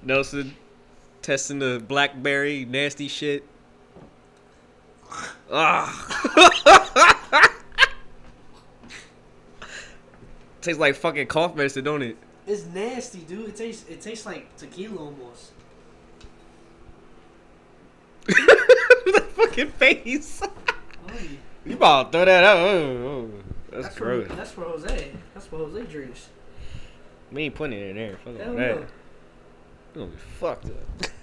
Nelson testing the blackberry nasty shit. Ah. Tastes like fucking cough medicine, don't it? It's nasty, dude. It tastes like tequila almost. That fucking face. Oh, yeah. You about to throw that out? Oh, that's gross. That's for Jose. That's what Jose drinks. We ain't putting it in there. Fuck all Hell that. no. You gonna be fucked up.